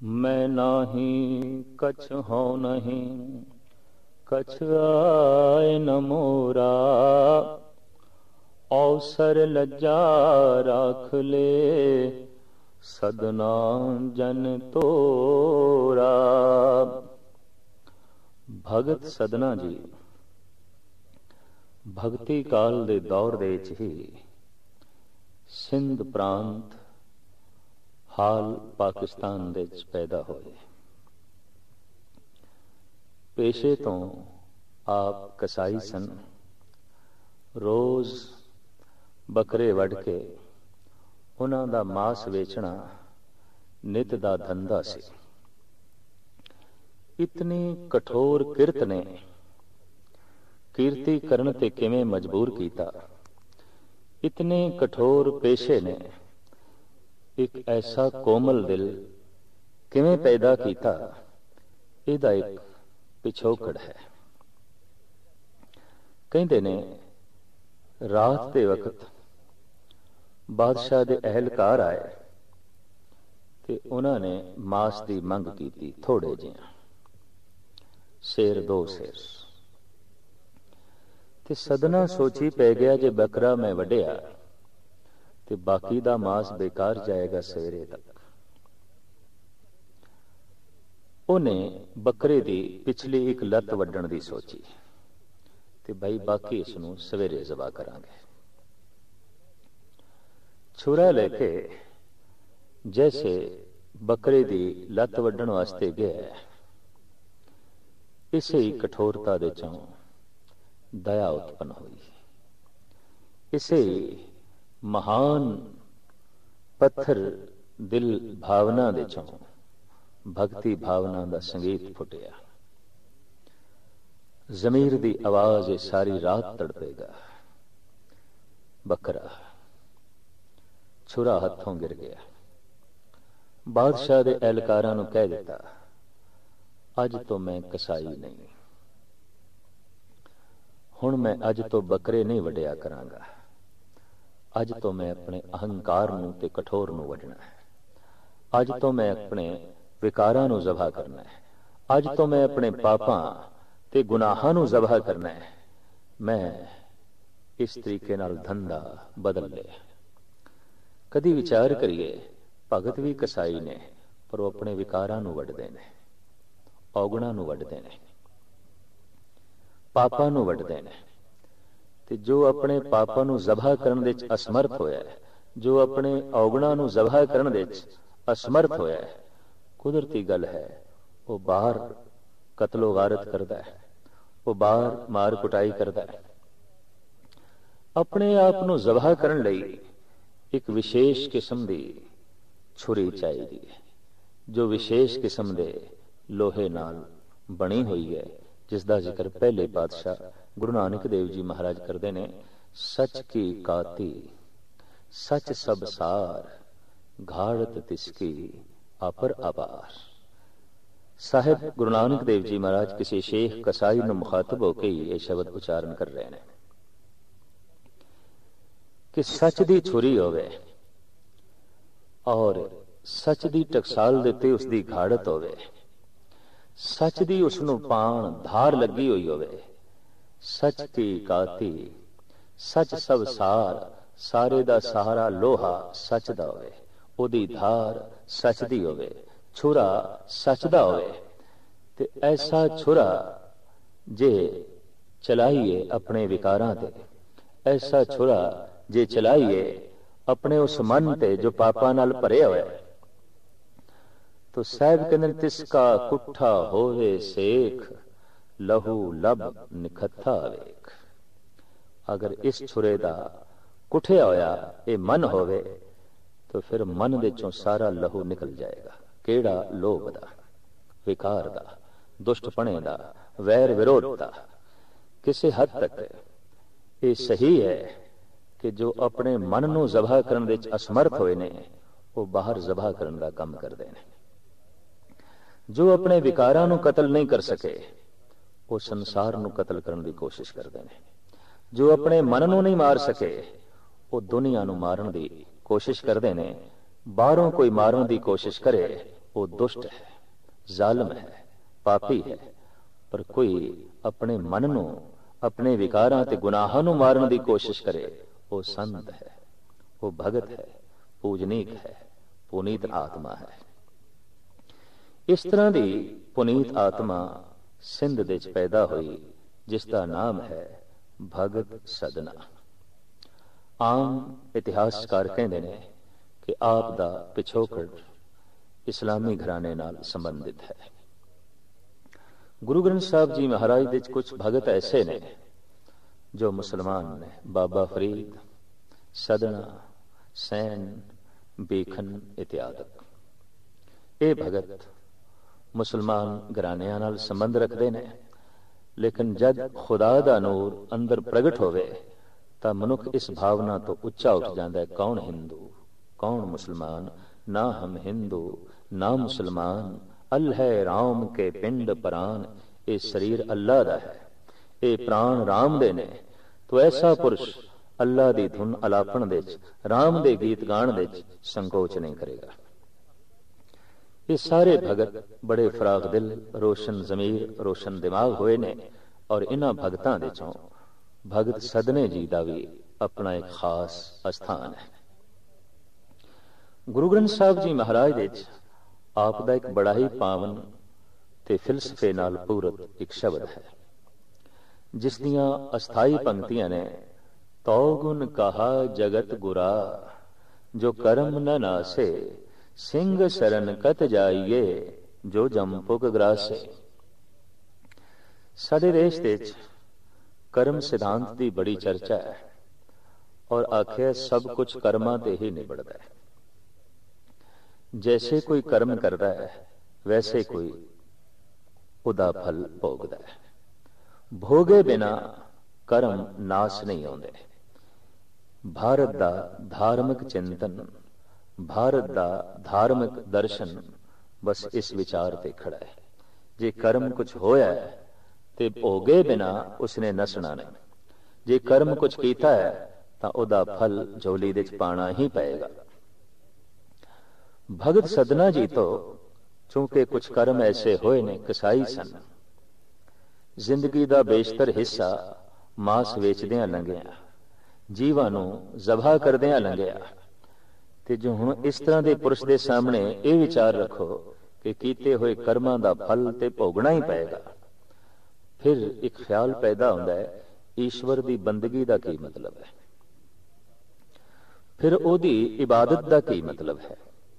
मैं नाही कछ हो नहीं, कछ आए न मोरा। अवसर लज्जा राख ले, सदना जन तोरा। भगत सदना जी भगती काल दे दौर दे विच ही सिंध प्रांत हाल पाकिस्तान दे विच पैदा होए। पेशे तो आप कसाई सन। रोज़ बकरे वढ़ के उन्हां दा मांस वेचना नित दा धंधा सी। इतनी कठोर किरत ने कीर्ति करन ते किवें मजबूर कीता। इतने कठोर पेशे ने एक ऐसा कोमल दिल किवें पैदा कीता, इहदा एक पिछोकड़ है। कहंदे ने रात दे वक्त बादशाह दे अहलकार आए ते उन्हां ने मांस दी मंग कीती, थोड़े जिहा शेर दो शेर। ते सदना सोची पै गया, जे बकरा मैं वढिया ते बाकी दा मांस बेकार जाएगा सवेरे तक। उन्हें बकरे दी पिछली एक लत वड्डण दी सोची ते भाई बाकी इसनूं सवेरे ज़बा करांगे। छुरा लेके जैसे बकरे दी लत वड्डण वास्ते गया, इसे ही कठोरता दे चों दया उत्पन्न हुई। इसे ही महान पत्थर दिल भावना दे चों भक्ति भावना दा संगीत फुटिया। जमीर दी आवाज ये सारी रात तड़पेगा। बकरा छुरा हथों गिर गया। बादशाह दे एहलकारां नूं कह दिता, अज तो मैं कसाई नहीं, हुण मैं अज तो बकरे नहीं वढिया करांगा। अज तो मैं अपने अहंकार नूं ते कठोर नूं वढना है। अज तो मैं अपने विकारां नूं ज़बा करना है। अज तो मैं अपने पापां ते गुनाहां नूं ज़बा करना है। मैं इस तरीके नाल धंधा बदल लिया। कदी विचार करिए, भगत भी कसाई ने, पर वो अपने विकारां नूं वढदे ने, औगणां नूं वढदे ने, पापां नूं वढदे ने। ते जो अपने पापां नूं ज़बा करन दे विच असमर्थ होया है, जो अपने औगणां नूं ज़बा करन दे विच असमर्थ होया है, कुदरती गल है वो बाहर कतलो गारत करदा है, वो बाहर मार कुटाई करदा है। अपने आप नूं ज़बा करन लई एक विशेष किस्म दी छुरी चाहिदी है, जो विशेष किस्म दे लोहे नाल बनी हुई है, जिसका जिक्र पहले पातशाह गुरु नानक देव जी महाराज करते ने। सच की काती सच सब सार, घाड़त तिसकी अपर अपार। साहिब गुरु नानक देव जी महाराज किसी शेख कसाई नूं मुखातब होकर ये शब्द उच्चारण कर रहे हैं कि सच दी छुरी होवे और सच दी टकसाल देते उसकी घाड़त होवे, सच दी उसनूं पाण धार लगी हुई होवे। सच की काती सच सब सार, सारे दा सहारा लोहा सच दा होवे, ओदी धार सच दी होवे, छुरा सच दा होवे। ते ऐसा छुरा जे चलाइए अपने विकारां ते, ऐसा छुरा जे चलाइए अपने उस मन ते जो पापां नाल भरे होए, तो साहब कहंदे तिसका कुठा होवे सेख, लहू लब निखत्था वेख। अगर इस छुरे दा कुठिया होया ये मन होवे, तो फिर मन दे चों सारा लहू निकल जाएगा। केड़ा लोभ दा, विकार दा, दुष्टपणे दा, वैर विरोध दा। किसी हद तक ये सही है कि जो अपने मन नूं ज़बा करन दे असमर्थ होए ने, वो बाहर ज़बा करन दा काम करदे ने। जो अपने विकारां नूं कतल नहीं कर सके, वो संसार नूं कतल करन दी कोशिश करदे ने। जो अपने मन नूं नहीं मार सके, वो दुनिया नूं मारन दी कोशिश करदे ने। बाहरों कोई मारन दी कोशिश करे, वो दुष्ट है, जालिम है, पापी है। पर कोई अपने मन नूं, अपने विकारां ते गुनाहां नूं मारन दी कोशिश करे, वो संत है, वो भगत है, पूजनीक है, पुनीत आत्मा है। इस तरह दी पुनीत आत्मा सिंध दे च पैदा हुई, जिसका नाम है भगत सदना। आम इतिहासकार कहते ने कि आप दा पिछोकड़ इस्लामी घराने नाल संबंधित है। गुरु ग्रंथ साहब जी महाराज दे कुछ भगत ऐसे ने जो मुसलमान ने, बाबा फरीद, सदना, सैन, बेखन इत्यादि। ये भगत मुसलमान घरानिਆਂ नाल संबंध रखते ने, लेकिन जब खुदा दा नूर अंदर प्रगट होवे तां मनुख इस भावना तो उच्चा उठ जाता है, कौन हिंदू, कौन मुसलमान, ना हम हिंदू ना मुसलमान, अल है राम के पिंड प्राण, ये शरीर अल्लाह दा है, ये प्राण राम दे ने। तो ऐसा पुरुष अल्लाह दी धुन अलापण दे च, राम दे गीत गाण दे च संकोच नहीं करेगा। ये सारे भगत बड़े फराग दिल, रोशन जमीर, रोशन दिमाग होए ने। और इन्हां भगतां दे चों भगत सदने जी दा भी अपना एक खास स्थान है। गुरु ग्रंथ साहब जी महाराज दे च आप दा एक बड़ा ही पावन ते फिलसफे नाल पूरत एक शब्द है, जिस दियां अस्थाई पंक्तियां ने, तौ गुण कहा जगत गुरा, जो कर्म न नासे, सिंह शरण कत जाइए, जो जमपुग ग्रासे। साडे देश दे च कर्म सिद्धांत की बड़ी चर्चा है और आखिया सब कुछ कर्मां ते ही निबड़दा है। जैसे कोई कर्म करता है वैसे कोई उदा फल भोगदा है। भोगे बिना कर्म नाश नहीं आउंदे। भारत दा धार्मिक चिंतन, भारत दा धार्मिक दर्शन बस इस विचार ते खड़ा है, जे कर्म कुछ होया है ते भोगे बिना उसने नसना नहीं। जे कर्म कुछ कीता है तां उदा फल झोली दे च पाना ही पएगा। भगत सदना जी तो चूंकि कुछ कर्म ऐसे होए ने, कसाई सन, जिंदगी दा बेशतर हिस्सा मांस वेचदियां लंघिया, जीवां नूं ज़बह करदियां लंघिया। ते जो हुण इस तरह दे पुरुष दे सामने ये विचार रखो कि कीते हुए कर्मां दा फल ते भोगना ही पएगा, फिर एक ख्याल पैदा होंदा है, ईश्वर दी बंदगी दा की मतलब है, फिर ओदी इबादत दा की मतलब है।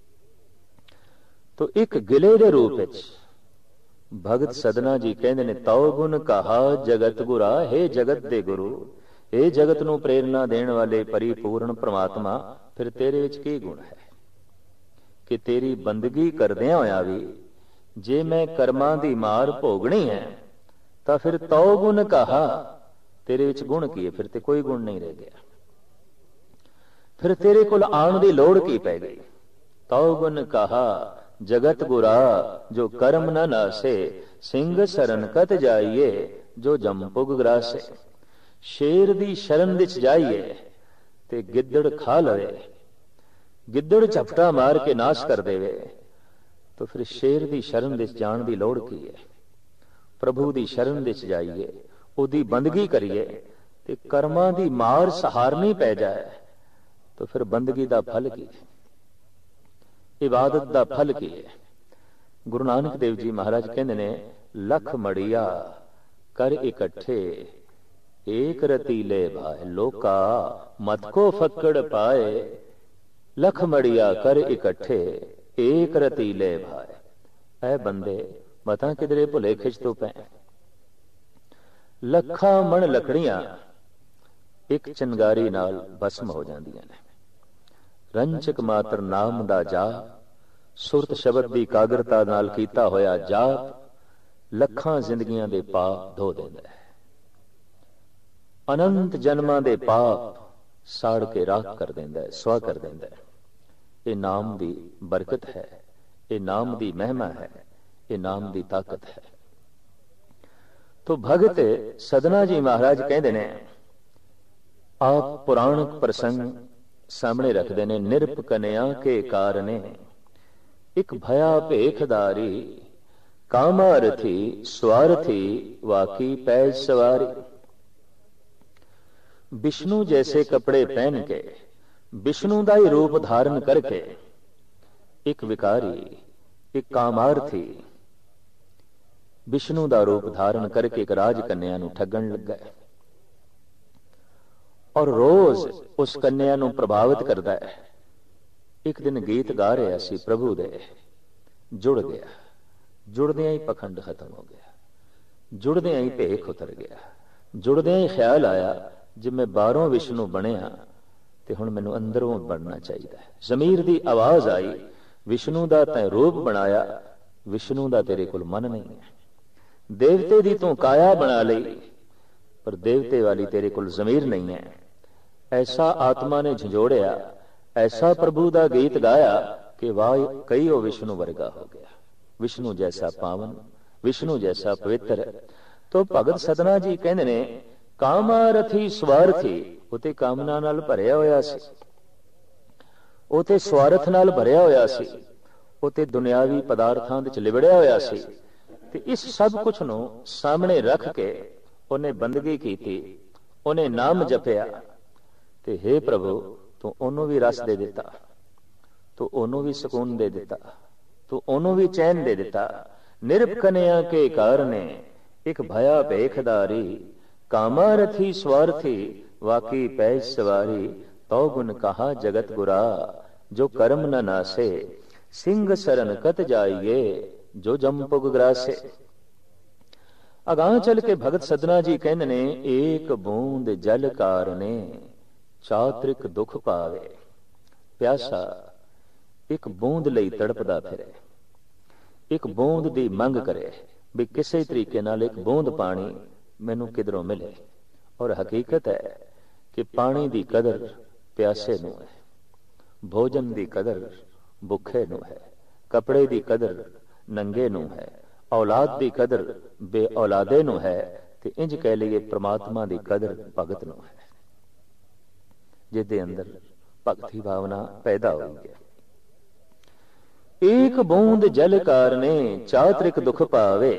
तो एक गिले दे रूप विच भगत सदना जी कहंदे ने, तौ गुण कहा जगत गुरा, हे जगत दे गुरु, हे जगत नूं प्रेरणा देण वाले परिपूर्ण परमात्मा, फिर तेरे विच की गुण है कि तेरी बंदगी करदियां होया भी जे मैं कर्मां दी मार भोगनी है तां फिर तौ गुण कहा, तेरे विच गुण की है, फिर ते कोई गुण नहीं रह गया, फिर तेरे कोल आण दी लोड़ की पै गई। तौ गुण कहा जगत गुरा, जो कर्म न नासे, सिंह शरण कत जाइए, जो जमपुग ग्रासे। शेर दी शरण विच जाइए ते गिद्दड़ खा लवे, गिद्दड़ झपटा मार के नाश कर देवे, तो फिर शेर दी शरण विच जाण दी लोड़ की है। प्रभु दी शरण विच जाइए, ओदी बंदगी करिए ते कर्मां दी मार सहारनी पै जाए, तो फिर बंदगी दा फल की है, इबादत दा फल की है। गुरु नानक देव जी महाराज कहंदे ने, लख मड़िया कर इकट्ठे, एक रतीले भाए, लोका मत को फक्कड़ पाए। लख मड़िया कर इकट्ठे, एक रतीले भाए। ऐ बंदे मतां किधरे भुले खिच तो पै। लखा मण लकड़ियां एक चिंगारी नाल भस्म हो जांदियां ने। रंचक मात्र नाम दा जाप, सुरत शब्द दी कागरता नाल कीता होया जाप, लखां जिंदगियां दे पाप धो दिंदा है। अनंत जन्मां दे पाप साड़ के राख कर दिंदा है, सुआ कर दिंदा है। ये नाम दी बरकत है, ये नाम दी महिमा है, ये नाम दी ताकत है। तो भगत सदना जी महाराज कहते ने, आप पुराणक प्रसंग सामने रखते ने, निरप कन्या के कारणे ਇੱਕ ਭਇਆ ਭੇਖਦਾਰੀ, ਕਾਮਾ ਰਥੀ ਸਵਾਰਥੀ, वाकी पैज सवारी। विष्णु जैसे कपड़े पहन के, विष्णु का ही रूप धारण करके एक विकारी, एक कामार्थी विष्णु का रूप धारण करके एक राजकन्या नूं ठगण लगा और रोज उस कन्या नूं प्रभावित करता है। एक दिन गीत गा रहा सी प्रभु दे, जुड़ गया, जुड़दियां ही पखंड खत्म हो गया, जुड़दियां ही भेख उतर गया, जुड़दियां ही ख्याल आया जे मैं बाहरों विष्णु बनया ते हुण मैनूं अंदरों बनना चाहिए। जमीर दी आवाज आई, विष्णु दा तैं रूप बनाया, विष्णु दा तेरे कोल मन नहीं है। देवते दी तूं काया बना लई, पर देवते वाली तेरे कोल जमीर नहीं है। ऐसा आत्मा ने झंझोड़िया, ऐसा प्रभु दा गीत गाया कि वाह कई ओ विष्णु वर्गा हो गया, विष्णु जैसा पावन, विष्णु जैसा पवित्र। तो भगत सतना जी कहंदे ने कामारथी स्वार्थी, उते कामना नाल भरिया होया सी, उते स्वार्थ नाल भरिया होया सी, उते दुनियावी पदार्थां विच लिबड़िया होया सी। ते इस सब कुछ नूं सामने रख के उन्हें बंदगी कीती, उन्हें नाम जपिया ते हे प्रभु तू ओनू भी रस दे दिता, तू ओनू भी सुकून दे दिता, तू ओनू भी चैन दे दिता। निरपकन्या के कारणे एक भया भेखदारी, कामारथी स्वार्थी, वाकी पैज सवारी। तो गुण कहा जगत गुरा, जो कर्म न नासे, सिंह सरन कत जाइए, जो जमपुग ग्रासे। अगां चल के भगत सदना जी कहंदे ने एक बूंद जल कारणे, चात्रिक दुख पावे। प्यासा एक बूंद लई तड़पदा फिरे, एक बूंद दी मंग करे भी किसी तरीके नाल एक बूंद पानी मैनू किधरों मिले। और हकीकत है कि पानी दी कदर प्यासे नू है, भोजन दी कदर भुखे नू है, कपड़े दी कदर नंगे नू है, औलाद दी कदर बे औलादे नू है, ते इंज कह लीए परमात्मा दी कदर भगत नू है, जिदे अंदर भक्ति भावना पैदा होई है। एक बूंद जल कारणे, चात्रिक दुख पावे।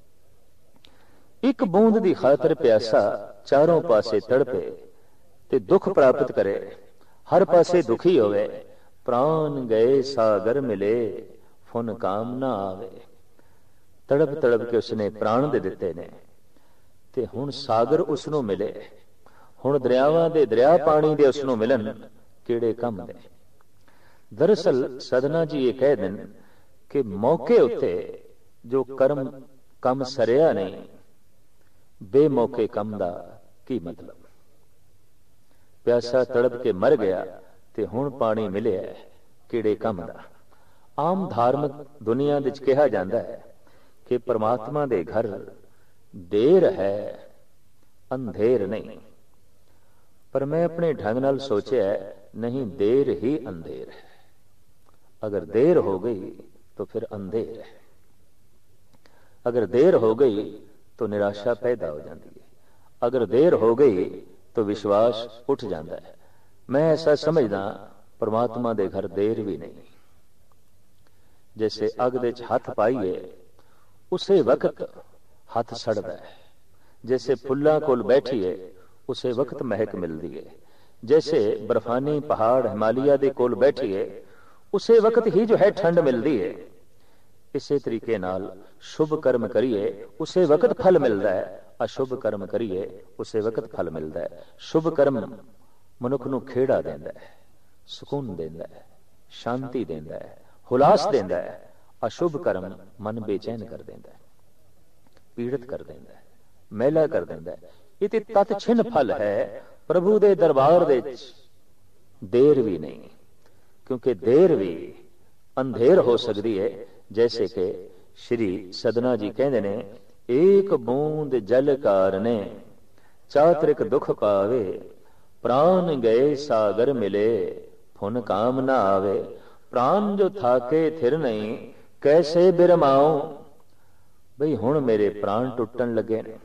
एक बूंद दी खातर प्यासा चारों पासे तड़पे ते दुख प्राप्त करे, हर पासे दुखी होवे। प्राण गए सागर मिले, फुन काम ना आवे। तड़प तड़प के उसने प्राण दे दिते ने ते हुण सागर उसनों मिले, हुण दरियावां दे दरिया पानी दे उसनों मिलन, किहड़े काम दे। दरअसल सदना जी ये कह देन कि मौके उत्ते जो कर्म कम सरिया नहीं, बेमौके कम दा की मतलब। प्यासा तड़प के मर गया ते हुण पानी मिलिया, किहड़े कम दा। आम धार्मिक दुनिया विच कहा जाता है कि परमात्मा दे घर देर है, अंधेर नहीं। पर मैं अपने ढंग नाल सोचा नहीं, देर ही अंधेर है। अगर देर हो गई तो फिर अंधेर है, अगर देर हो गई तो निराशा पैदा हो जाती है, अगर देर हो गई तो विश्वास उठ जाता है। मैं ऐसा समझदा परमात्मा दे घर देर भी नहीं। जैसे अग दे हथ पाइए उसे वक्त हथ सड़दा है, जैसे फुल्लां कोल बैठिए उसे वक्त महक मिलती है, जैसे बर्फानी पहाड़ हिमालय दे कोल बैठिए उसे वक्त ही जो है ठंड मिलती है। इसे तरीके नाल शुभ कर्म करिए उसे वक्त फल मिलता है, अशुभ कर्म करिए उसे वक्त फल मिलता है। शुभ कर्म मनुख नूं खेड़ा देंदा है, सुकून देंदा है, शांति देंदा है, हुलास देंदा है। अशुभ कर्म मन बेचैन कर देंदा है, पीड़ित कर देंदा है, मैला कर देंदा है। ये ते तत्छिन फल है प्रभु दे दरबार दे देर भी नहीं, क्योंकि देर भी अंधेर हो सकती है। जैसे कि श्री सदना जी कहते ने एक बूंद जल कारणे, चात्रिक दुख पावे। प्राण गए सागर मिले, फुन काम ना आवे। प्राण जो थाके थिर नहीं, कैसे बिरमाओ। बई हुण मेरे प्राण टुटन लगे ने,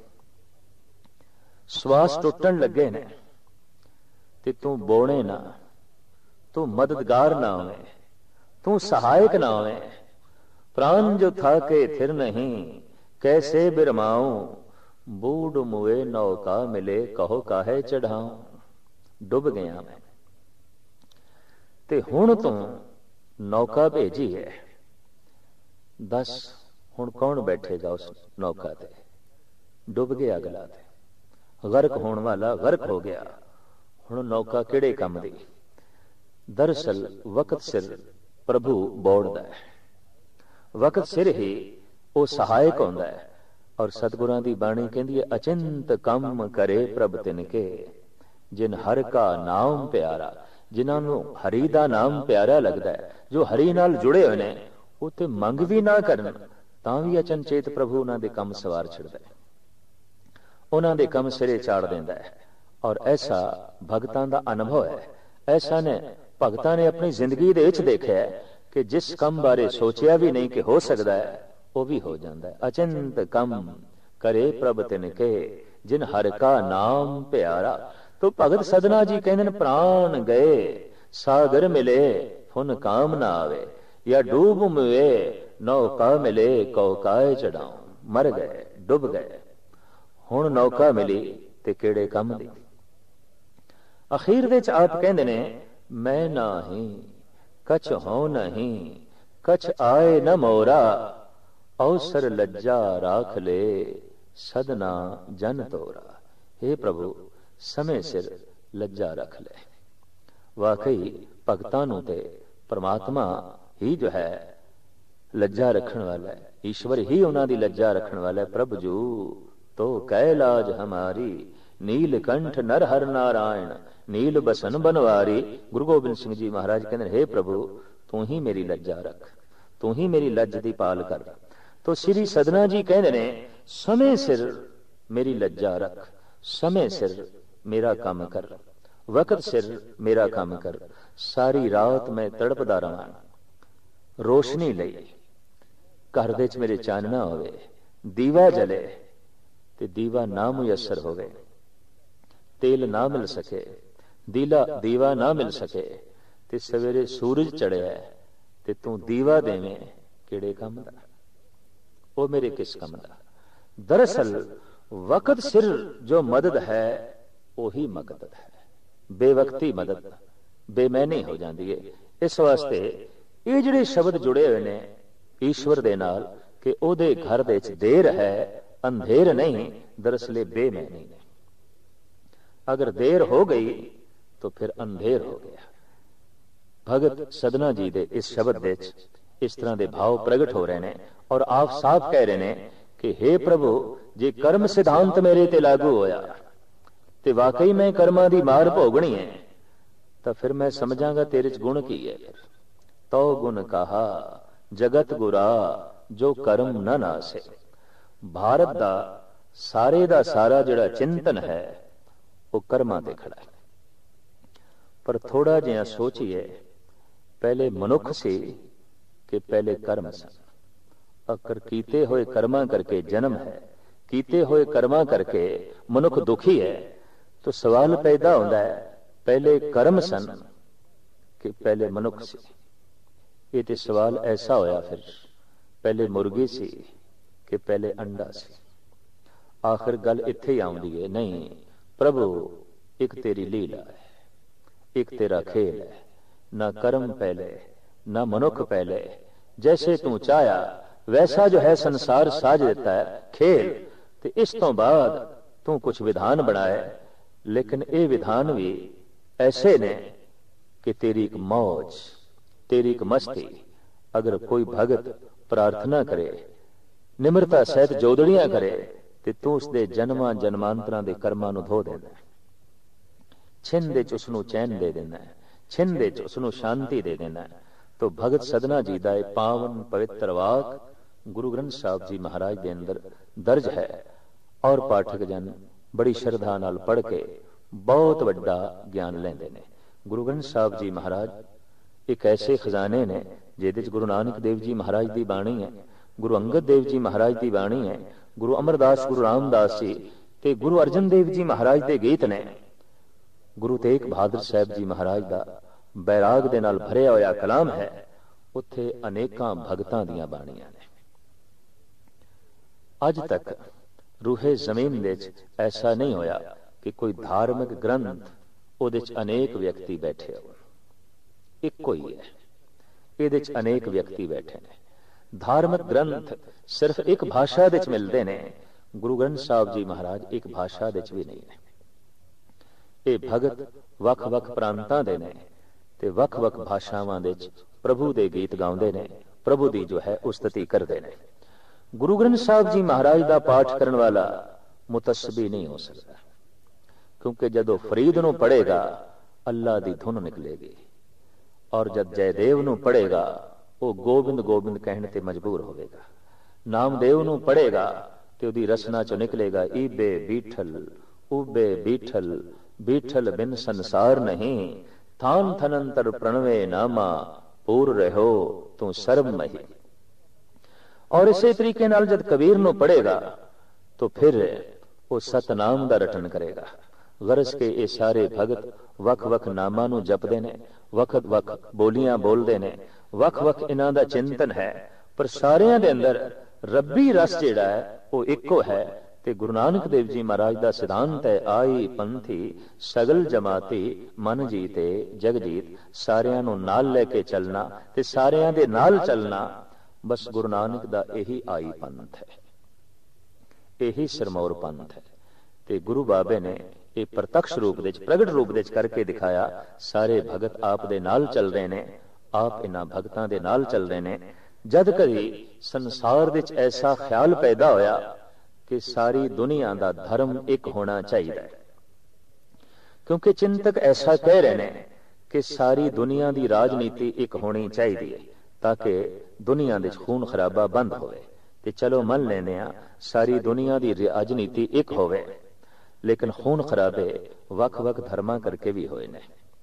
श्वास टुटन लगे ने, ते तू बोने ना, तू मददगार ना होवे, तू सहायक ना होवे। प्राण जो था के थिर नहीं, कैसे बिरमाऊं, बूढ़ मुए नौका मिले, कहो काहे चढ़ाऊं। डुब गया मैं ते हुण तू नौका भेजी है, दस हुण कौन बैठेगा उस नौका ते। डुब गया अगला ते गर्क होण वाला गर्क हो गया। हुण नौका किहड़े काम दी। दरअसल वक्त सिर प्रभु बौड़दा है, वक्त सिर ही वो सहायक होंदा है। और सतगुरां दी बाणी कहंदी है, अचिंत कम करे प्रभ तिनके, जिन हर का नाम प्यारा। जिन्हां नूं हरि दा नाम प्यारा लगदा है, जो हरि नाल जुड़े होए ने, ਉਹ ਤੇ ਮੰਗ ਵੀ ਨਾ ਕਰਨ ਤਾਂ ਵੀ ਅਚਨਚੇਤ ਪ੍ਰਭੂ ਉਹਨਾਂ ਦੇ ਕੰਮ ਸਵਾਰ ਛੱਡਦਾ ਹੈ, ਉਹਨਾਂ ਦੇ ਕੰਮ ਸਿਰੇ ਚਾੜ ਦਿੰਦਾ ਹੈ। ਔਰ ਐਸਾ ਭਗਤਾਂ ਦਾ ਅਨੁਭਵ ਹੈ। ਐਸਾ ਨੇ ਭਗਤਾਂ ਨੇ ਆਪਣੀ ਜ਼ਿੰਦਗੀ ਦੇ ਵਿੱਚ ਦੇਖਿਆ ਕਿ ਜਿਸ ਕੰਮ ਬਾਰੇ ਸੋਚਿਆ ਵੀ ਨਹੀਂ ਕਿ ਹੋ ਸਕਦਾ ਹੈ, ਉਹ ਵੀ ਹੋ ਜਾਂਦਾ ਹੈ। ਅਚਿੰਤ ਕੰਮ ਕਰੇ ਪ੍ਰਭ ਤਿਨਕੇ, ਜਿਨ ਹਰ ਕਾ ਨਾਮ ਪਿਆਰਾ। ਤੋ ਭਗਤ ਸਦਨਾ ਜੀ ਕਹਿੰਦੇ ਨੇ, ਪ੍ਰਾਣ ਗਏ ਸਾਗਰ ਮਿਲੇ, ਫੁਨ ਕਾਮ ਨਾ ਆਵੇ, या डूब मुए नौका मिले, कौकाए चढ़ाऊं। मर गए, डुब गए, हुण नौका मिली ते केड़े कम दी। अखीर विच आप कहंदे ने, मैं नाही कछ हो नहीं, कछ आए न मोरा, अवसर लज्जा राख ले, सदना जन तोरा। हे प्रभु समय सिर लज्जा रख ले। वाकई भगतां नूं ते परमात्मा ही जो है लज्जा रखने वाला है, ईश्वर ही उन्हां दी लज्जा रखने वाला है। प्रभु जू तो कैलाज हमारी, नीलकंठ नर हर नारायण, नील बसन बनवारी। गुरु गोबिंद सिंह जी महाराज कहते हे प्रभु तू ही मेरी लज्जा रख, तू ही मेरी लज्ज दी पाल कर। तो श्री सदना जी कहते ने, समय सिर मेरी लज्जा रख, समय सिर मेरा काम कर, वक्त सिर मेरा काम कर। सारी रात मैं तड़पदा रहां, रोशनी ਲਈ घर ਦੇ ਵਿੱਚ ਮੇਰੇ ਚਾਨਣਾ ਹੋਵੇ, ਦੀਵਾ ਜਲੇ ਤੇ ਦੀਵਾ ਨਾ ਮੁਯੱਸਰ ਹੋਵੇ, ਤੇਲ ਨਾ ਮਿਲ ਸਕੇ, ਦੀਵਾ ਨਾ ਮਿਲ ਸਕੇ ਤੇ ਸਵੇਰੇ ਸੂਰਜ ਚੜਿਆ ਤੇ ਤੂੰ ਦੀਵਾ ਦੇਵੇਂ, ਕਿਹੜੇ ਕੰਮ ਦਾ, ਉਹ ਮੇਰੇ ਕਿਸ ਕੰਮ ਦਾ। दरअसल वक्त सिर जो मदद है ਉਹੀ ਮਦਦ ਹੈ, ਬੇਵਕਤੀ ਮਦਦ ਬੇਮੈਨੀ ਹੋ ਜਾਂਦੀ ਹੈ। ਇਸ ਵਾਸਤੇ ਇਹ ਜਿਹੜੇ ਸ਼ਬਦ ਜੁੜੇ ਹੋਏ ਨੇ ਈਸ਼ਵਰ ਦੇ ਨਾਲ ਕਿ ਉਹਦੇ ਘਰ ਦੇ ਵਿੱਚ ਦੇਰ ਹੈ, ਅੰਧੇਰ ਨਹੀਂ, ਦਰਅਸਲ ਬੇਮੈਨੀ ਨੇ। ਅਗਰ ਦੇਰ ਹੋ ਗਈ ਤਾਂ ਫਿਰ ਅੰਧੇਰ ਹੋ ਗਿਆ। ਭਗਤ ਸਦਨਾ ਜੀ ਦੇ ਇਸ ਸ਼ਬਦ ਦੇ ਵਿੱਚ ਇਸ ਤਰ੍ਹਾਂ ਦੇ ਭਾਵ ਪ੍ਰਗਟ ਹੋ ਰਹੇ ਨੇ ਔਰ ਆਪ ਸਾਫ਼ ਕਹਿ ਰਹੇ ਨੇ ਕਿ हे ਪ੍ਰਭੂ ਜੇ ਕਰਮ ਸਿਧਾਂਤ ਮੇਰੇ ਤੇ ਲਾਗੂ ਹੋਇਆ ਤੇ ਵਾਕਈ ਮੈਂ ਕਰਮਾਂ ਦੀ ਮਾਰ ਭੋਗਣੀ ਹੈ ਤਾਂ ਫਿਰ ਮੈਂ ਸਮਝਾਂਗਾ ਤੇਰੇ ਚ ਗੁਣ ਕੀ ਹੈ। ਫਿਰ ਤੋ ਗੁਣ ਕਹਾ ਜਗਤ ਗੁਰਾ ਜੋ ਕਰਮ ਨਾ ਨਾਸੇ। ਭਾਰਤ ਦਾ ਸਾਰੇ ਦਾ ਸਾਰਾ ਜਿਹੜਾ ਚਿੰਤਨ ਹੈ ਉਹ ਕਰਮਾਂ ਤੇ ਖੜਾ ਹੈ। ਪਰ ਥੋੜਾ ਜਿਹਾ ਸੋਚੀਏ, ਪਹਿਲੇ ਮਨੁੱਖ ਸੀ ਕਿ ਪਹਿਲੇ ਕਰਮ ਸਨ। ਅਕਰ ਕੀਤੇ ਹੋਏ ਕਰਮਾਂ ਕਰਕੇ ਜਨਮ ਹੈ, ਕੀਤੇ ਹੋਏ ਕਰਮਾਂ ਕਰਕੇ ਮਨੁੱਖ ਦੁਖੀ ਹੈ। तो सवाल पैदा होता है पहले कर्म सन कि पहले मनुख सी। ये तो सवाल ऐसा होया फिर पहले मुर्गी सी कि पहले अंडा सी। आखिर गल इत्थे ही आउंदी है, नहीं प्रभु एक तेरी लीला है, एक तेरा खेल है। ना कर्म पहले ना मनुख पहले, जैसे तू चाहा वैसा जो है संसार साज देता है खेल। तो इस तो बाद तू कुछ विधान बनाए, लेकिन ये विधान भी ऐसे ने कि तेरी एक मौज, तेरी एक मस्ती। अगर कोई भगत प्रार्थना करे, निम्रता सहित जोदड़ियां करे तो तू उसके जन्मां जन्मांतरां दे कर्मां नूं धो देना, छिन दे च उसनूं चैन दे देना, छिन दे च उसनूं शांति दे देना। तो भगत सदना जी दा पावन पवित्र वाक गुरु ग्रंथ साहिब जी महाराज दे अंदर दर्ज है और पाठक जन बड़ी श्रद्धा नाल पढ़ के बहुत वड्डा ज्ञान लेंदे ने। गुरु ग्रंथ साहिब जी महाराज एक ऐसे खजाने ने जिहदे च गुरु नानक देव जी महाराज दी बाणी है, गुरु अंगद देव जी महाराज दी बाणी है, गुरु अमरदास गुरु रामदास जी ते गुरु अर्जन देव जी महाराज दे गीत ने, गुरु तेग बहादुर साहब जी महाराज दा बैराग दे नाल भरिया होया कलाम है। ਉੱਥੇ ਅਨੇਕਾਂ ਭਗਤਾਂ ਦੀਆਂ ਬਾਣੀਆਂ ਨੇ। ਅੱਜ ਤੱਕ ਰੂਹੇ ਜ਼ਮੀਨ ਵਿੱਚ ਐਸਾ ਨਹੀਂ ਹੋਇਆ ਕਿ ਕੋਈ ਧਾਰਮਿਕ ਗ੍ਰੰਥ ਉਹਦੇ ਚ ਅਨੇਕ ਵਿਅਕਤੀ ਬੈਠੇ ਹੋਣ। ਇੱਕੋ ਹੀ ਹੈ, ਇਹਦੇ ਚ ਅਨੇਕ ਵਿਅਕਤੀ ਬੈਠੇ ਨੇ। ਧਾਰਮਿਕ ਗ੍ਰੰਥ ਸਿਰਫ ਇੱਕ ਭਾਸ਼ਾ ਦੇ ਚ ਮਿਲਦੇ ਨੇ। ਗੁਰੂ ਗ੍ਰੰਥ ਸਾਹਿਬ ਜੀ ਮਹਾਰਾਜ ਇੱਕ ਭਾਸ਼ਾ ਦੇ ਚ ਵੀ ਨਹੀਂ ਨੇ। ਇਹ ਭਗਤ ਵੱਖ-ਵੱਖ ਪ੍ਰਾਂਤਾਂ ਦੇ ਨੇ ਤੇ ਵੱਖ-ਵੱਖ ਭਾਸ਼ਾਵਾਂ ਦੇ ਚ ਪ੍ਰਭੂ ਦੇ ਗੀਤ ਗਾਉਂਦੇ ਨੇ, ਪ੍ਰਭੂ ਦੀ ਜੋ ਹੈ ਉਸਤਤੀ ਕਰਦੇ ਨੇ। ਗੁਰੂ ਗ੍ਰੰਥ ਸਾਹਿਬ ਜੀ ਮਹਾਰਾਜ ਦਾ ਪਾਠ ਕਰਨ ਵਾਲਾ ਮੁਤੱਸਬੀ ਨਹੀਂ ਹੋ ਸਕਦਾ, ਕਿਉਂਕਿ ਜਦੋਂ ਫਰੀਦ ਨੂੰ ਪੜ੍ਹੇਗਾ ਅੱਲਾ ਦੀ ਧੁਨ ਨਿਕਲੇਗੀ, ਔਰ ਜਦ ਜੈਦੇਵ ਨੂੰ ਪੜ੍ਹੇਗਾ ਉਹ ਗੋਬਿੰਦ ਗੋਬਿੰਦ ਕਹਿਣ ਤੇ ਮਜਬੂਰ ਹੋਵੇਗਾ। ਨਾਮਦੇਵ ਨੂੰ ਪੜ੍ਹੇਗਾ ਤੇ ਉਹਦੀ ਰਸਨਾ ਚੋਂ ਨਿਕਲੇਗਾ ਈਬੇ ਬੀਠਲ ਉਬੇ ਬੀਠਲ, ਬੀਠਲ ਬਿਨ ਸੰਸਾਰ ਨਹੀਂ, ਥਾਨ ਥਨੰਤਰ ਪ੍ਰਣਵੇ ਨਾਮਾ, ਪੂਰ ਰਹੋ ਤੂੰ ਸਰਬ ਮਹੀ। ਔਰ ਇਸੇ ਤਰੀਕੇ ਨਾਲ ਜਦ ਕਬੀਰ ਨੂੰ ਪੜ੍ਹੇਗਾ तो फिर वो सतनाम दा रटन करेगा। गरज के ये सारे भगत वख वख नामां नूं जपदे ने, वक्त वख बोलियां बोलदे ने, वख वख इन्हां दा चिंतन है, पर सारियां दे अंदर रब्बी रस जिहड़ा है वो इक्को है। ते गुरु नानक देव जी महाराज दा सिद्धांत है, आई पंथी सगल जमाती मन जीते जग जीत। सारियां नूं नाल लेके चलना ते सारियां दे नाल चलना, बस गुरु नानक दा यही आई पंथ है, यही सिरमौर पंथ है। ते गुरु बाबे ने ये प्रत्यक्ष रूप दे प्रगट रूप दे करके दिखाया। सारे भगत आप दे नाल चल रहे ने, आप इन्हां भगतां दे नाल चल रहे ने। जद कभी संसार दे ऐसा ख्याल पैदा होया कि सारी दुनिया दा धर्म एक होना चाहिए, क्योंकि चिंतक ऐसा कह रहे ने कि सारी दुनिया दी राजनीति एक होनी चाहिए ताकि दुनिया दे खून खराबा बंद होवे। ते चलो मन लेने सारी दुनिया दी राजनीति एक होवे, लेकिन खून खराबे वख वख धर्मा करके भी होए ने,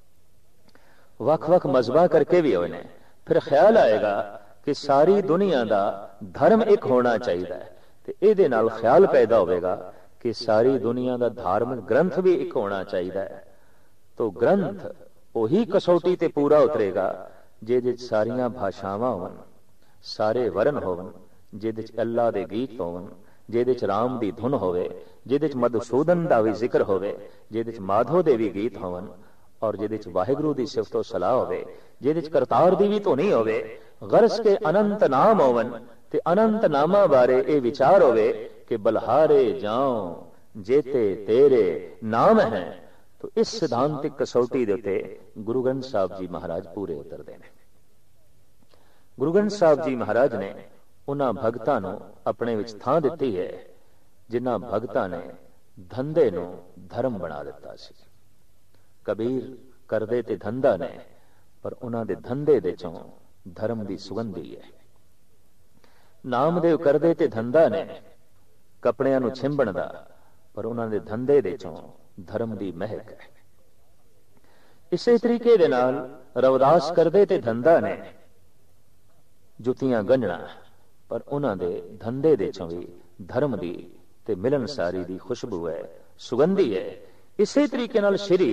वख वख मजहबा करके भी होए ने। फिर ख्याल आएगा कि सारी दुनिया दा धर्म एक होना चाहिए, ते इहदे नाल ख्याल पैदा होवेगा कि सारी दुनिया दा धार्मिक ग्रंथ भी एक होना चाहिए। तो ग्रंथ वही कसौटी ते पूरा उतरेगा जिहदे च सारियां भाषावां होवन, सारे वर्ण होवन, जिहदे च अल्लाह दे गीत होवन, जिहदे च राम दी धुन होवे, जिहदे च मधुसूदन दा भी जिक्र होवे, जिहदे च माधो दे भी गीत होवन, और जिहदे च वाहिगुरू दी सिफतो सलाह होवे, जिहदे च करतार दी भी धुनी होवे। गरज के अनंत नाम होवन ते अनंत नामा बारे ए विचार होवे कि बलहारे जाऊं जेते तेरे नाम है। तो इस सिद्धांतिक कसौटी दे उत्ते गुरु ग्रंथ साहब जी महाराज पूरे उतरदे ने। गुरु ग्रंथ साहब जी महाराज ने उन्हां भगतां नूं अपने विच थां दित्ती है जिन्हां भगतां ने धंधे नूं धर्म बना दिता सी। कबीर करदे ते धंधा ने, पर उन्हां दे धंधे दे चों धर्म दी सुगंधी है। नामदेव करदे ते धंधा ने कपड़ियां नूं छिंबण दा, पर उन्हां दे धंधे दे चों धर्म दी महक है। इसे तरीके दे नाल रविदास करदे ते धंधा ने जुतियां गंढणा, पर उन्हां दे धंधे दे चों भी धर्म दी ते मिलनसारी दी खुशबू है, सुगंधी है। इसे तरीके नाल श्री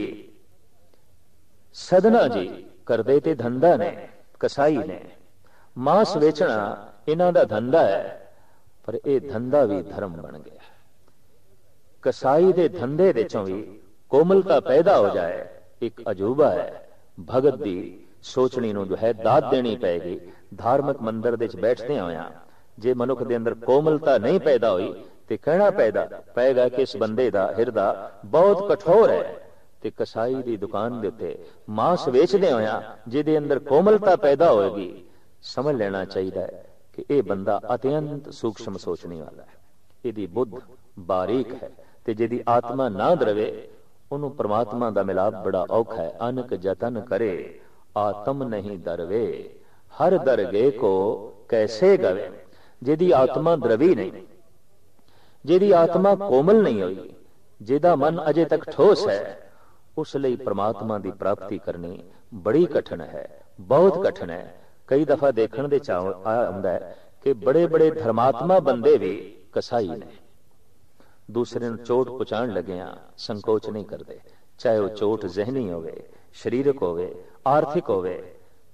सदना जी करदे ते धंधा ने, कसाई ने, मांस वेचना इन्हां दा धंधा है, पर यह धंधा भी धर्म बन गया। कसाई दे धंधे दे चों भी कोमलता पैदा हो जाए, एक अजूबा है। भगत दी सोचनी नूं जो है दात देनी पैगी। धार्मिक मंदिर दे बैठदे होया जे मनुख दे अंदर कोमलता नहीं पैदा हुई ते कहना पैगा कि इस बंदे दा हिरदा बहुत कठोर है। ते कसाई दी दुकान दे उत्ते मांस वेचदे होया जिहदे अंदर कोमलता पैदा होएगी, समझ लेना चाहिए कि यह बंदा अत्यंत सूक्ष्म सोचने वाला है, इहदी बुद्ध बारीक है। ते जिहदी आत्मा ना द्रवे उन्हों परमात्मा दा मिलाप बड़ा औखा है। अनक जतन करे आत्म नहीं दरवे, हर दरगे को कैसे गवे। जिहदी आत्मा द्रवी नहीं, जिहदी आत्मा कोमल नहीं हुई, जिहदा मन अजे तक ठोस है, उस लई परमात्मा दी प्राप्ति करनी बड़ी कठिन है, बहुत कठिन है। कई दफा देखने दे आंदा है कि बड़े बड़े धर्मात्मा बंदे भी कसाई ने, दूसरे नूं चोट पहुंचाण लगिया संकोच नहीं करते, चाहे वह चोट जहनी होवे, शरीरक होवे, आर्थिक होवे।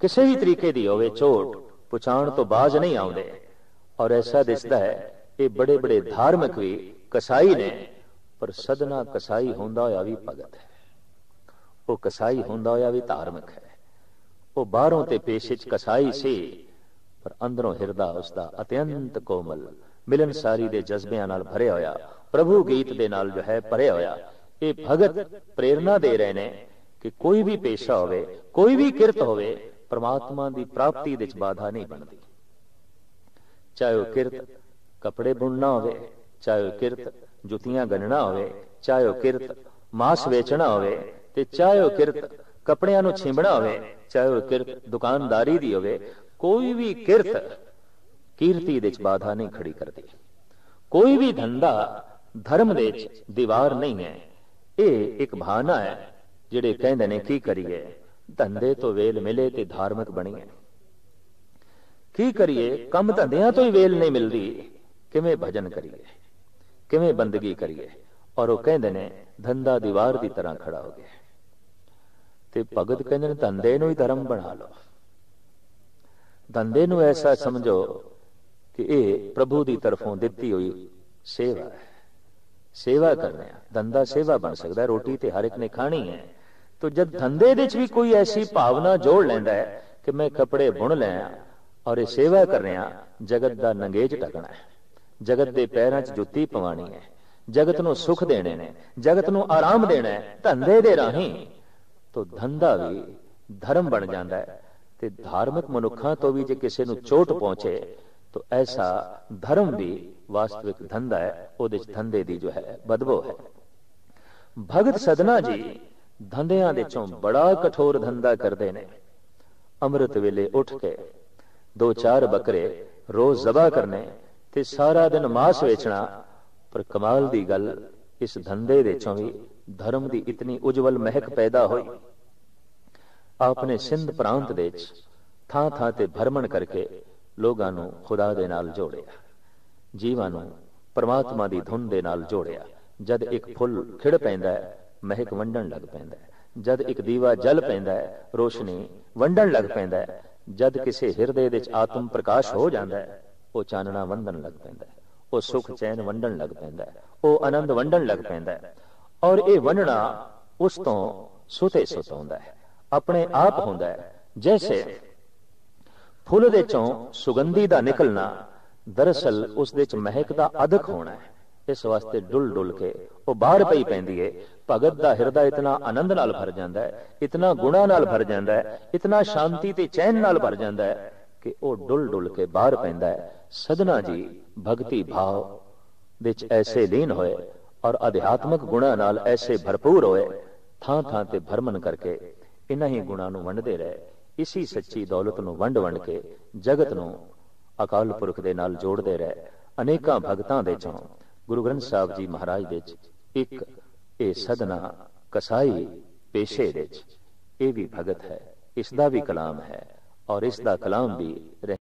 ਕਿਸੇ ਵੀ ਤਰੀਕੇ ਦੀ ਹੋਵੇ ਚੋਟ ਪੁਛਾਣ ਤੋਂ ਬਾਜ਼ ਨਹੀਂ ਆਉਂਦੇ। ਔਰ ਐਸਾ ਦਿਸਦਾ ਹੈ ਇਹ ਬੜੇ ਬੜੇ ਧਾਰਮਿਕ ਵੀ ਕਸਾਈ ਨੇ, ਪਰ ਸਦਨਾ ਕਸਾਈ ਹੁੰਦਾ ਹੋਇਆ ਵੀ ਭਗਤ ਹੈ। ਉਹ ਕਸਾਈ ਹੁੰਦਾ ਹੋਇਆ ਵੀ ਧਾਰਮਿਕ ਹੈ। ਉਹ ਬਾਹਰੋਂ ਤੇ ਪੇਸ਼ੇ ਚ ਕਸਾਈ ਸੀ, ਪਰ ਅੰਦਰੋਂ ਹਿਰਦਾ ਉਸਦਾ ਅਤਿਅੰਤ ਕੋਮਲ ਮਿਲਨਸਾਰੀ ਦੇ ਜਜ਼ਬਿਆਂ ਨਾਲ ਭਰਿਆ ਹੋਇਆ, ਪ੍ਰਭੂ ਗੀਤ ਦੇ ਨਾਲ ਜੋ ਹੈ ਭਰਿਆ ਹੋਇਆ। ਇਹ ਭਗਤ ਪ੍ਰੇਰਨਾ ਦੇ ਰਹੇ ਨੇ ਕਿ ਕੋਈ ਵੀ ਪੇਸ਼ਾ ਹੋਵੇ, ਕੋਈ ਵੀ ਕਿਰਤ ਹੋਵੇ, ਪਰਮਾਤਮਾ ਦੀ ਪ੍ਰਾਪਤੀ ਦੇ ਵਿੱਚ ਬਾਧਾ ਨਹੀਂ ਬਣਦੀ। ਚਾਹੇ ਉਹ ਕਿਰਤ ਕੱਪੜੇ ਬੁਣਨਾ ਹੋਵੇ, ਚਾਹੇ ਉਹ ਕਿਰਤ ਜੁੱਤੀਆਂ ਗੰਨਣਾ ਹੋਵੇ, ਚਾਹੇ ਉਹ ਕਿਰਤ ਮਾਸ ਵੇਚਣਾ ਹੋਵੇ, ਤੇ ਚਾਹੇ ਉਹ ਕਿਰਤ ਕੱਪੜਿਆਂ ਨੂੰ ਛਿੰਬਣਾ ਹੋਵੇ, ਚਾਹੇ ਉਹ ਕਿਰਤ ਦੁਕਾਨਦਾਰੀ ਦੀ ਹੋਵੇ, ਕੋਈ ਵੀ ਕਿਰਤ ਕੀਰਤੀ ਦੇ ਵਿੱਚ ਬਾਧਾ ਨਹੀਂ ਖੜੀ ਕਰਦੀ। ਕੋਈ ਵੀ ਧੰਦਾ ਧਰਮ ਦੇ ਵਿੱਚ ਦੀਵਾਰ ਨਹੀਂ ਹੈ। ਇਹ ਇੱਕ ਬਹਾਨਾ ਹੈ। ਜਿਹੜੇ ਕਹਿੰਦੇ ਨੇ ਕੀ ਕਰੀਏ, ਧੰਦੇ ਤੋਂ ਵੇਲ ਮਿਲੇ ਤੇ ਧਾਰਮਿਕ ਬਣੀਏ। ਕੀ ਕਰੀਏ, ਕੰਮ ਧੰਦਿਆਂ ਤੋਂ ਹੀ ਵੇਲ ਨਹੀਂ ਮਿਲਦੀ, ਕਿਵੇਂ ਭਜਨ ਕਰੀਏ, ਕਿਵੇਂ ਬੰਦਗੀ ਕਰੀਏ। ਔਰ ਉਹ ਕਹਿੰਦੇ ਨੇ ਧੰਦਾ ਦੀਵਾਰ ਦੀ ਤਰ੍ਹਾਂ ਖੜਾ ਹੋ ਗਿਆ। ਤੇ ਭਗਤ ਕਹਿੰਦੇ ਨੇ ਧੰਦੇ ਨੂੰ ਹੀ ਧਰਮ ਬਣਾ ਲਓ। ਧੰਦੇ ਨੂੰ ਐਸਾ ਸਮਝੋ ਕਿ ਇਹ ਪ੍ਰਭੂ ਦੀ ਤਰਫੋਂ ਦਿੱਤੀ ਹੋਈ ਸੇਵਾ ਹੈ। ਸੇਵਾ ਕਰਨੇ ਆ, ਧੰਦਾ ਸੇਵਾ ਬਣ ਸਕਦਾ। ਰੋਟੀ ਤੇ ਹਰ ਇੱਕ ਨੇ ਖਾਣੀ ਹੈ। ਤੋ ਜਦ ਧੰਦੇ ਦੇ ਵਿੱਚ ਵੀ ਕੋਈ ਐਸੀ ਭਾਵਨਾ ਜੋੜ ਲੈਂਦਾ ਹੈ ਕਿ ਮੈਂ ਕੱਪੜੇ ਬੁਣ ਲਿਆ ਔਰ ਇਹ ਸੇਵਾ ਕਰ ਰਿਹਾ, ਜਗਤ ਦਾ ਨੰਗੇਜ ਢਕਣਾ ਹੈ, ਜਗਤ ਦੇ ਪੈਰਾਂ 'ਚ ਜੁੱਤੀ ਪਵਾਣੀ ਹੈ, ਜਗਤ ਨੂੰ ਸੁੱਖ ਦੇਣੇ ਨੇ, ਜਗਤ ਨੂੰ ਆਰਾਮ ਦੇਣਾ ਹੈ ਧੰਦੇ ਦੇ ਰਾਹੀਂ, ਤੋ ਧੰਦਾ ਵੀ ਧਰਮ ਬਣ ਜਾਂਦਾ ਹੈ। ਤੇ ਧਾਰਮਿਕ ਮਨੁੱਖਾਂ ਤੋਂ ਵੀ ਜੇ ਕਿਸੇ ਨੂੰ ਚੋਟ ਪਹੁੰਚੇ ਤੋ ਐਸਾ ਧਰਮ ਵੀ ਵਾਸਤਵਿਕ ਧੰਦਾ ਹੈ, ਉਹਦੇ 'ਚ ਧੰਦੇ ਦੀ ਜੋ ਹੈ ਬਦਬੂ ਹੈ। ਭਗਤ ਸਦਨਾ ਜੀ ਧੰਦਿਆਂ ਦੇ ਚੋਂ ਬੜਾ ਕਠੋਰ ਧੰਦਾ ਕਰਦੇ ਨੇ। ਅੰਮ੍ਰਿਤ ਵੇਲੇ ਉੱਠ ਕੇ 2-4 ਬੱਕਰੇ ਰੋਜ਼ ਜ਼ਬਾ ਕਰਨੇ ਤੇ ਸਾਰਾ ਦਿਨ ਮਾਸ ਵੇਚਣਾ। ਪਰ ਕਮਾਲ ਦੀ ਗੱਲ, ਇਸ ਧੰਦੇ ਦੇ ਚੋਂ ਵੀ ਧਰਮ ਦੀ ਇਤਨੀ ਉਜਵਲ ਮਹਿਕ ਪੈਦਾ ਹੋਈ। ਆਪਨੇ ਸਿੰਧ ਪ੍ਰਾਂਤ ਦੇ ਵਿੱਚ ਥਾਂ ਥਾਂ ਤੇ ਭਰਮਣ ਕਰਕੇ ਲੋਕਾਂ ਨੂੰ ਖੁਦਾ ਦੇ ਨਾਲ ਜੋੜਿਆ, ਜੀਵਾਂ ਨੂੰ ਪਰਮਾਤਮਾ ਦੀ ਧੁਨ ਦੇ ਨਾਲ ਜੋੜਿਆ। ਜਦ ਇੱਕ ਫੁੱਲ ਖਿੜ ਪੈਂਦਾ ਹੈ, ਮਹਿਕ ਵੰਡਣ ਲੱਗ ਪੈਂਦਾ ਹੈ। ਜਦ ਇੱਕ ਦੀਵਾ ਜਲ ਪੈਂਦਾ ਹੈ, ਰੋਸ਼ਨੀ ਵੰਡਣ ਲੱਗ ਪੈਂਦਾ ਹੈ। ਜਦ ਕਿਸੇ ਹਿਰਦੇ ਵਿੱਚ ਆਤਮ ਪ੍ਰਕਾਸ਼ ਹੋ ਜਾਂਦਾ ਹੈ, ਉਹ ਚਾਨਣਾ ਵੰਡਣ ਲੱਗ ਪੈਂਦਾ ਹੈ, ਉਹ ਸੁਖ ਚੈਨ ਵੰਡਣ ਲੱਗ ਪੈਂਦਾ ਹੈ, ਉਹ ਆਨੰਦ ਵੰਡਣ ਲੱਗ ਪੈਂਦਾ ਹੈ। ਔਰ ਇਹ ਵੰਡਣਾ ਉਸ ਤੋਂ ਸੁਤੇ ਸੁਤ ਹੁੰਦਾ ਹੈ, ਆਪਣੇ ਆਪ ਹੁੰਦਾ ਹੈ। ਜੈਸੇ ਫੁੱਲ ਦੇ ਚੋਂ ਸੁਗੰਧੀ ਦਾ ਨਿਕਲਣਾ, ਦਰਅਸਲ ਉਸ ਦੇ ਚ ਮਹਿਕ ਦਾ ਅਧਕ ਹੋਣਾ ਹੈ। ਇਸ ਵਾਸਤੇ ਡੁੱਲ ਡੁੱਲ ਕੇ ਉਹ ਬਾਹਰ ਪਈ ਪੈਂਦੀ ਹੈ। ਭਗਤ ਦਾ ਹਿਰਦਾ ਇਤਨਾ ਆਨੰਦ ਨਾਲ ਭਰ ਜਾਂਦਾ ਹੈ, ਇਤਨਾ ਗੁਣਾ ਨਾਲ ਭਰ ਜਾਂਦਾ ਹੈ, ਇਤਨਾ ਸ਼ਾਂਤੀ ਤੇ ਚੈਨ ਨਾਲ ਭਰ ਜਾਂਦਾ ਹੈ ਕਿ ਉਹ ਡੁੱਲ ਡੁੱਲ ਕੇ ਬਾਹਰ ਪੈਂਦਾ ਹੈ। ਸਦਨਾ ਜੀ ਭਗਤੀ ਭਾਵ ਵਿੱਚ ਐਸੇ ਲੀਨ ਹੋਏ ਔਰ ਅਧਿਆਤਮਕ ਗੁਣਾ ਨਾਲ ਐਸੇ ਭਰਪੂਰ ਹੋਏ, ਥਾਂ ਥਾਂ ਤੇ ਭਰਮਨ ਕਰਕੇ ਇਨ੍ਹਾਂ ਹੀ ਗੁਣਾਂ ਨੂੰ ਵੰਡਦੇ ਰਹੇ। ਇਸੀ ਸੱਚੀ ਦੌਲਤ ਨੂੰ ਵੰਡ ਵੰਡ ਕੇ ਜਗਤ ਨੂੰ ਅਕਾਲ ਪੁਰਖ ਦੇ ਨਾਲ ਜੋੜਦੇ ਰਹੇ। ਅਨੇਕਾਂ ਭਗਤਾਂ ਦੇ ਚੋਂ ਗੁਰੂ ਗ੍ਰੰਥ ਸਾਹਿਬ ਜੀ ਮਹਾਰਾਜ ਦੇ ਚ ਇੱਕ ਇਹ ਸਦਨਾ ਕਸਾਈ ਪੇਸ਼ੇ ਦੇ ਚ ਇਹ ਵੀ ਭਗਤ ਹੈ। ਇਸ ਦਾ ਵੀ ਕਲਾਮ ਹੈ ਔਰ ਇਸ ਦਾ ਕਲਾਮ ਵੀ